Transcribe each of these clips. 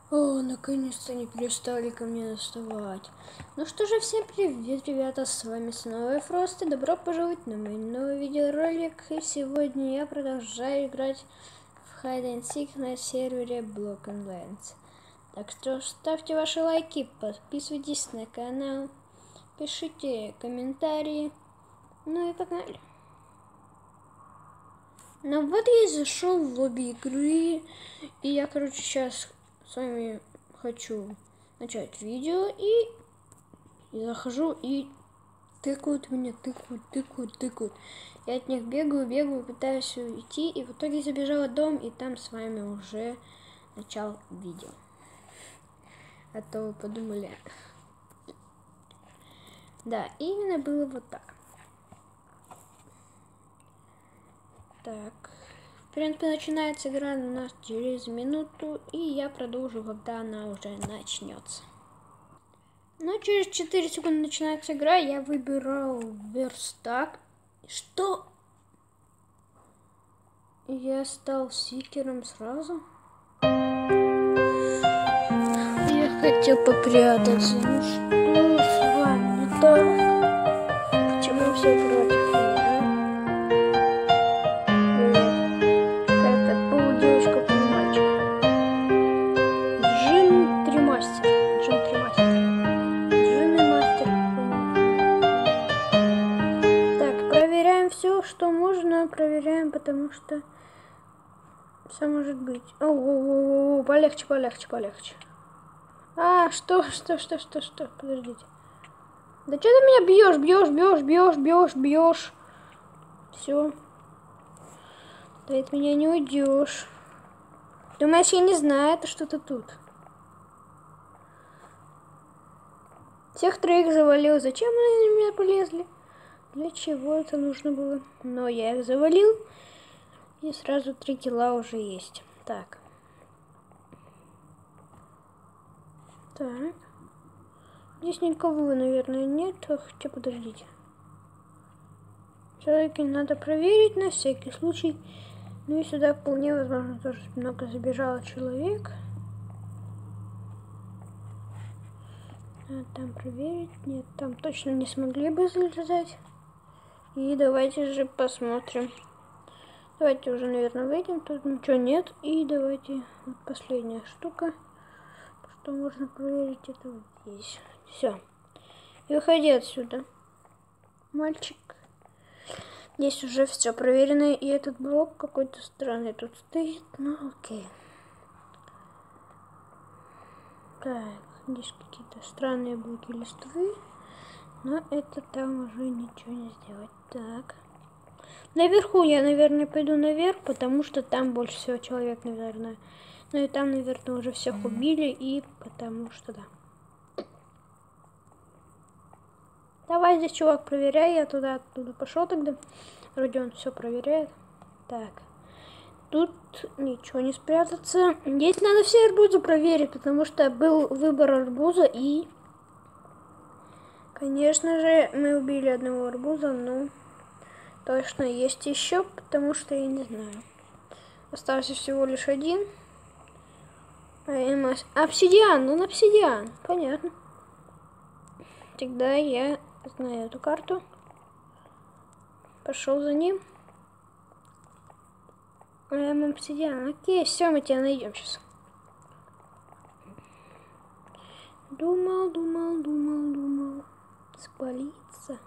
О, наконец-то они перестали ко мне доставать. Ну что же, всем привет, ребята, с вами снова Фрост, и добро пожаловать на мой новый видеоролик. И сегодня я продолжаю играть в Hide and Seek на сервере Block and Lands. Так что ставьте ваши лайки, подписывайтесь на канал, пишите комментарии, ну и погнали. Ну вот я и зашел в лобби игры, и я, короче, сейчас с вами хочу начать видео, и захожу, и тыкают меня, тыкают. Я от них бегаю, пытаюсь уйти, и в итоге забежала в дом, и там с вами уже начал видео. А то вы подумали. Да, именно было вот так. Так. В принципе, начинается игра у нас через минуту, и я продолжу, когда она уже начнется. Но через 4 секунды начинается игра, я выбирал верстак. Что? Я стал сикером сразу. Я хотел попрятаться. Ну что с вами не так? Почему все против меня? Какая-то полудевочка, полумальчик. Джин 3 мастер. Так, проверяем все, что можно. Проверяем, потому что все может быть. О, полегче. А, что? Подождите. Да что ты меня бьешь? Все. Ты от меня не уйдешь. Думаешь, я не знаю, это что-то тут. Всех троих завалил. Зачем они на меня полезли? Для чего это нужно было? Но я их завалил. И сразу 3 килла уже есть. Так. Здесь никого, наверное, нет. Хотя, подождите. Все-таки надо проверить на всякий случай. Ну и сюда вполне возможно тоже много забежало человек. Надо там проверить. Нет, там точно не смогли бы залезать. И давайте же посмотрим. Давайте уже, наверное, выйдем. Тут ничего нет. И давайте вот последняя штука. Что можно проверить, это вот здесь. Все. И выходи отсюда. Мальчик. Здесь уже все проверено. И этот блок какой-то странный тут стоит. Ну окей. Так, здесь какие-то странные блоки листвы. Но это там уже ничего не сделать. Так. Наверху я, наверное, пойду наверх, потому что там больше всего человек, наверное. Ну и там, наверное, уже всех убили, и потому что да. Давай здесь, чувак, проверяй. Я оттуда пошел тогда. Вроде он все проверяет. Так. Тут ничего не спрятаться. Здесь надо все арбузы проверить, потому что был выбор арбуза, и... Конечно же, мы убили одного арбуза, но... Точно есть еще, потому что я не знаю. Остался всего лишь один. Обсидиан, он обсидиан. Понятно. Тогда я знаю эту карту. Пошел за ним. Обсидиан. Окей, все, мы тебя найдем сейчас. Думал. Спалиться.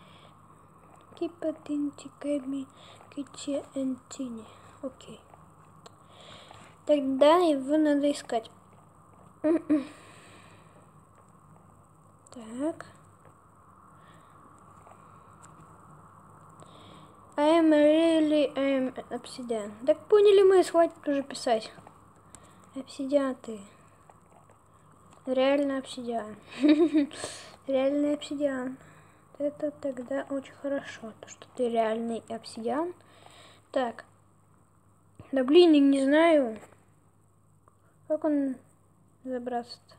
Кипатинтиками китиэнтини. Окей. Тогда его надо искать. Так. I'm обсидиан. Так поняли мы, хватит уже писать. Обсидиан ты. Реально обсидиан. Реальный обсидиан. Это тогда очень хорошо, то что ты реальный обсидиан. Так. Да блин, я не знаю. Как он забраться-то?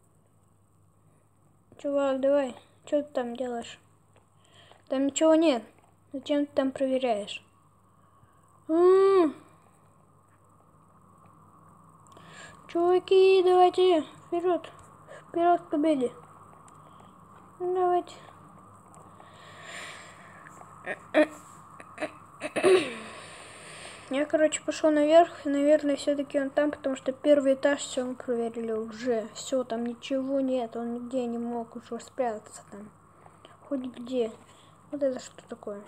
Чувак, давай. Что ты там делаешь? Там ничего нет. Зачем ты там проверяешь? Чуваки, давайте вперед. Вперед к победе. Давайте. Я, короче, пошел наверх. Наверное, все-таки он там, потому что первый этаж все мы проверили уже. Все, там ничего нет. Он нигде не мог уже спрятаться там. Хоть где. Вот это что такое?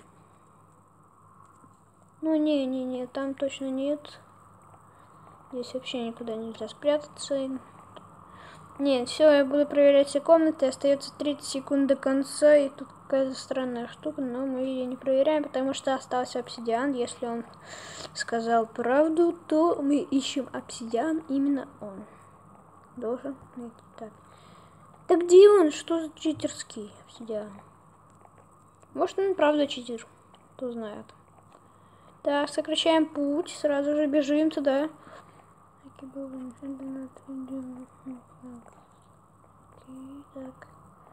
Ну, не, там точно нет. Здесь вообще никуда нельзя спрятаться. Нет, все, я буду проверять все комнаты. Остается 30 секунд до конца. И тут какая-то странная штука, но мы ее не проверяем, потому что остался обсидиан. Если он сказал правду, то мы ищем обсидиан. Именно он должен найти. Так. Да где он? Что за читерский обсидиан? Может, он правда читер. Кто знает. Так, сокращаем путь. Сразу же бежим туда. Так.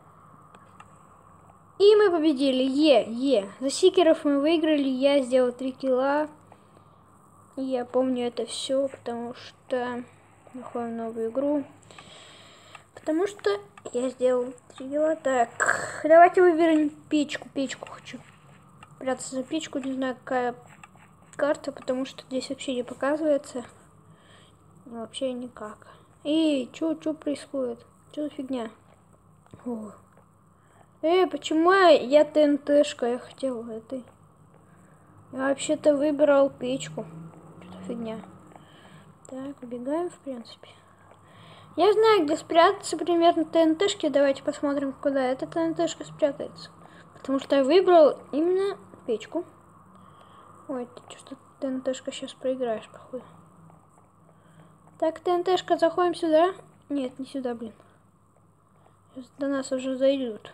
И мы победили. За сикеров мы выиграли. Я сделал 3 килла. И я помню это все, потому что находим новую игру. Потому что я сделал 3 килла. Так, давайте выберем печку. Печку хочу. Прятаться за печку. Не знаю, какая карта, потому что здесь вообще не показывается. Вообще никак. Эй, что происходит? Что за фигня? О. Почему я ТНТшка? Я хотела этой. Я вообще-то выбирал печку. Что-то фигня. Так, убегаем, в принципе. Я знаю, где спрятаться примерно ТНТшки. Давайте посмотрим, куда эта ТНТшка спрятается. Потому что я выбрал именно печку. Ой, ты что-то ТНТшка сейчас проиграешь, походу. Так, ТНТшка, заходим сюда. Нет, не сюда, блин. Сейчас до нас уже зайдут.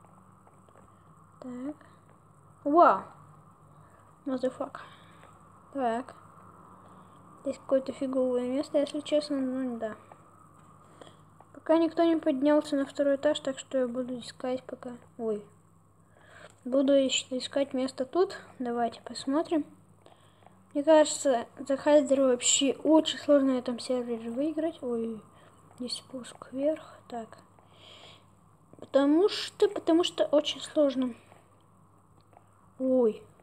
Так. Вау. Motherfucker. Так. Здесь какое-то фиговое место, если честно, ну да. Пока никто не поднялся на 2-й этаж, так что я буду искать пока. Ой. Буду искать место тут. Давайте посмотрим. Мне кажется, за хайдер вообще очень сложно на этом сервере выиграть. Ой, здесь спуск вверх. Так. Потому что очень сложно. Ой.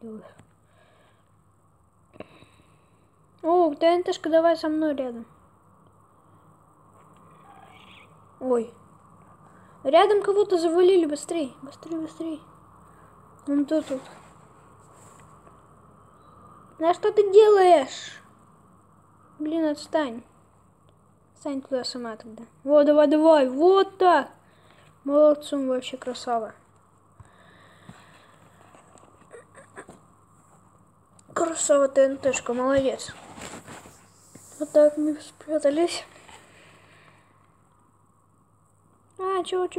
О, ТНТшка, давай со мной рядом. Ой. Рядом кого-то завалили. Быстрей. Быстрей. Вон тут. А что ты делаешь? Блин, отстань. Стань туда сама тогда. Вот, давай. Вот так. Молодцом, вообще красава. Красава ТНТшка, молодец. Вот так мы спрятались. Чё?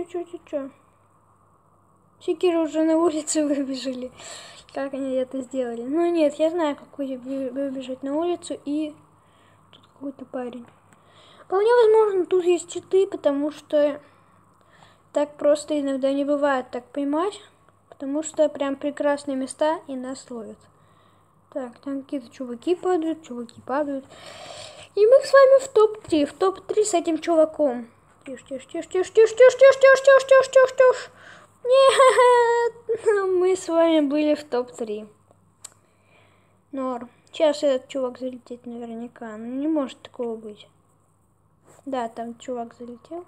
Сикеры уже на улице выбежали. Как они это сделали? Ну нет, я знаю, как выбежать на улицу, и тут какой-то парень. Вполне возможно, тут есть читы, потому что так просто иногда не бывает так поймать, потому что прям прекрасные места и нас ловят. Так, там какие-то чуваки падают. И мы с вами в топ-3 с этим чуваком. Тише. Нет, мы с вами были в топ-3. Норм. Сейчас этот чувак залетит наверняка. Ну не может такого быть. Да, там чувак залетел.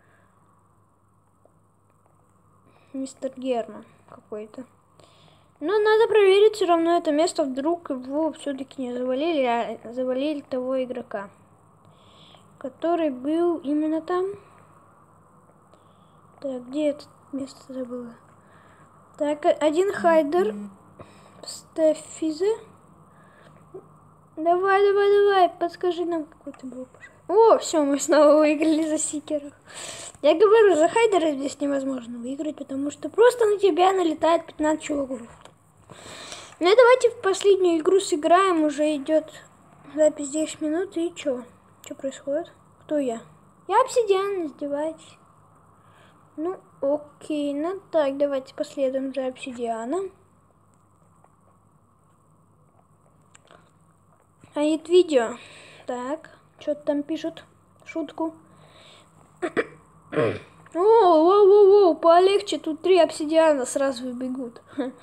Мистер Герман какой-то. Но надо проверить все равно это место. Вдруг его все-таки не завалили, а завалили того игрока, который был именно там. Так, где это место забыла? Так, один хайдер. Стефизе. Давай, подскажи нам, какой ты был. О, все, мы снова выиграли за сикеров. Я говорю, за хайдера здесь невозможно выиграть, потому что просто на тебя налетает 15 чуваков. Ну и давайте в последнюю игру сыграем. Уже идет запись 10 минут. И что? Что происходит? Кто я? Я обсидиан, издевайтесь. Ну, окей. Ну так, давайте последуем за обсидианом. А это видео. Так, Что-то там пишут. Шутку. О, полегче. Тут 3 обсидиана сразу бегут.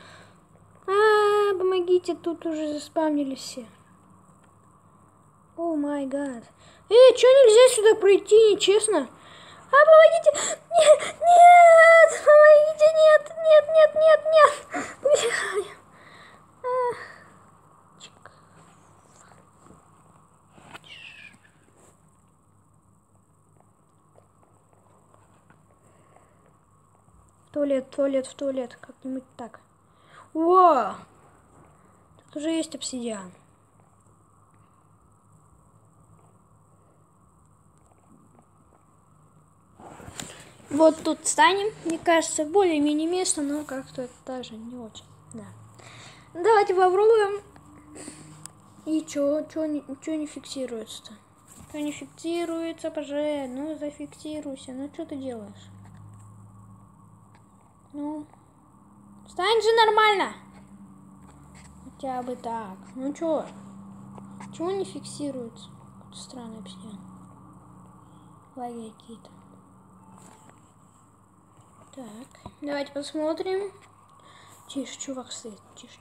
Помогите, тут уже заспавнились все. О май гад. Что нельзя сюда пройти, нечестно? Помогите! Нет! Помогите! Нет! Убегаем. В туалет. Как-нибудь так. Во! Тут уже есть обсидиан. Вот тут станем, мне кажется, более-менее место, но как-то даже не очень. Да. Давайте попробуем. И чё не фиксируется-то? Что не фиксируется, пожалуйста? Ну, зафиксируйся. Ну, что ты делаешь? Ну, встань же нормально. Хотя бы так. Ну, чё? Чего не фиксируется? Какой-то странный обсидиан. Лаги какие-то. Так, давайте посмотрим. Тише, чувак стоит. Тише.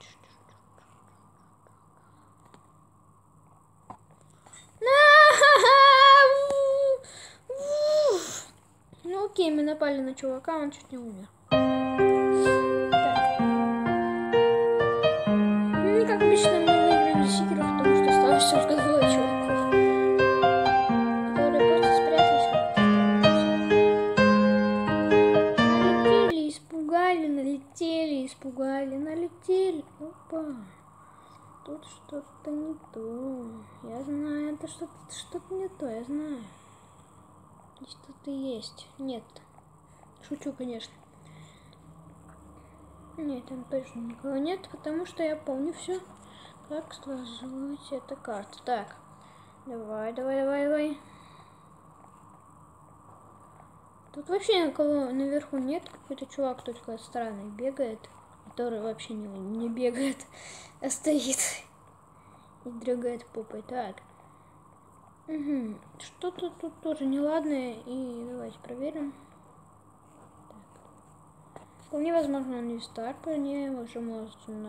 Ну окей, мы напали на чувака, он чуть не умер. Так. Ну, как обычно, мы выиграли секеров, потому что осталось только 2 чуваков, которые просто спрятались. Налетели. Опа. Тут что-то не то. Я знаю, это что-то не то, я знаю. Здесь что-то есть. Нет. Шучу, конечно. Нет, там точно никого нет, потому что я помню все, как сложилась эта карта. Так. Давай. Тут вообще никого наверху нет. Какой-то чувак только странный бегает, который вообще не бегает, а стоит и дрыгает попой. Так. Угу. Что-то тут тоже неладное. И давайте проверим. Так. Вполне возможно, он не стар, вполне возможно.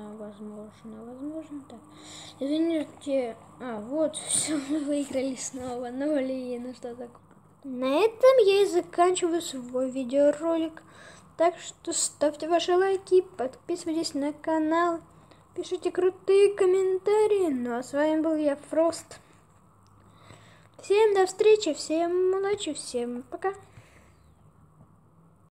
Так. Извините. Вот, все, мы выиграли снова. Ну что такое. На этом я и заканчиваю свой видеоролик. Так что ставьте ваши лайки, подписывайтесь на канал, пишите крутые комментарии. Ну а с вами был я, Фрост. Всем до встречи, всем удачи, всем пока.